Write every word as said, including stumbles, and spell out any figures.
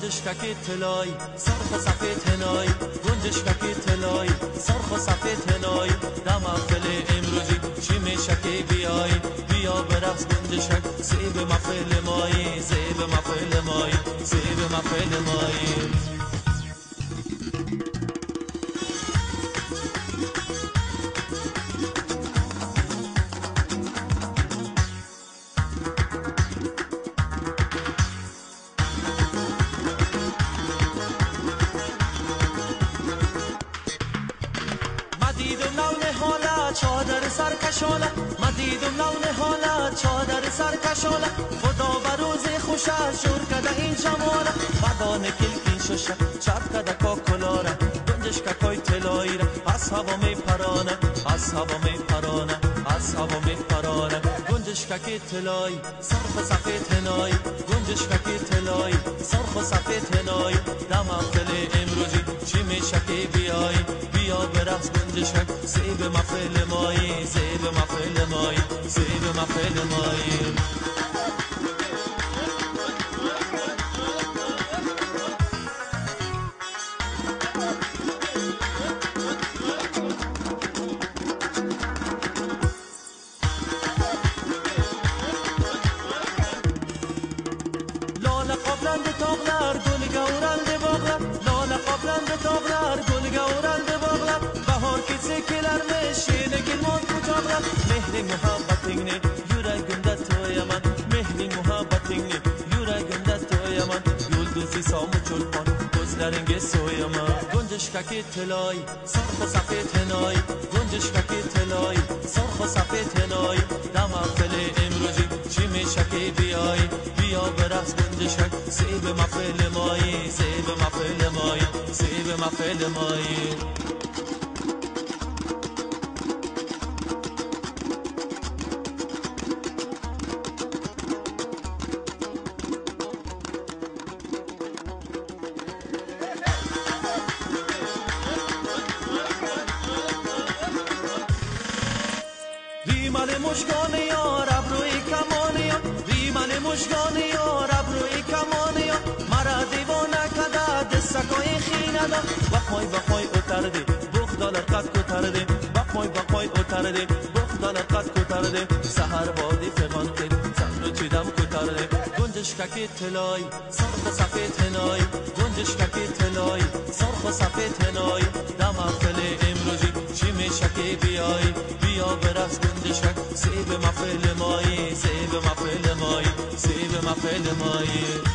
گنجشکک طلای سرخ و سفید هنای گنجشکک طلای سرخ و سفید هنای در محفل امروزی چی میشه که بیای بیا برقص گنجشک زیب محفل مایی زیب محفل مایی زیب محفل مایی دیدم لون حالت چادر سر کشاله من دیدم لون حالت چادر سر کشاله خدا بر روز خوشش شور کده این جماله بدان کلکین ششه چپ کده کاکلاره گنجشککای طلایی را از هوا می پرانه از هوا می پرانه از هوا می پرانه گنجشکک طلایی سرخ و سفید هنایی گنجشکک طلایی سرخ و سفید هنایی در محفل امروزی چی میشه که بیای بیا برقص گنجشک زیب محفل مایی زیب محفل مایی زیب محفل مایی لاله قابلند تاغلر گل گورند باغلر لاله قابلند تاغلر گل گورند باغلر bahor ketse kelarmish yine kelmon kuchoqlab mehring muhabbatingni yuragimda to'yaman mehring muhabbatingni yuragimda to'yaman yulduzli somu cho'lpon ko'zlaringga so'yaman g'unjishkaki tiloy sarxu safed henoy g'unjishkaki tiloy sarxu safed henoy damaqli imruzi chimishaki biyoy biyo برقص گنجشک زیب محفل مایی زیب محفل مایی زیب محفل مایی ریمال مشکان یار ابروی کمان یار ریمال مشکان یار ابروی کمان یار مرا دیوانه کده دستکای خینه دا بخوای بخوای اترده بخدال قد کترده بخوای بخوای اترده بخدال قد کترده سهر بادی فغان کد زن و چیدم کترده گنجشکک طلای سرخ و سفید هنای گنجشکک طلای سرخ و سفید هنای در محفل امروزی چی میشه که بیای بیا برقص گنجشک زیب محفل مایی زیب محفل مایی زیب محفل مایی